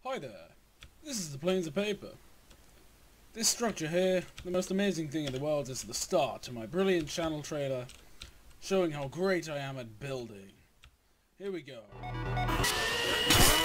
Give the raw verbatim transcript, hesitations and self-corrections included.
Hi there, this is the Planes of Paper. This structure here, the most amazing thing in the world, is the start to my brilliant channel trailer showing how great I am at building. Here we go.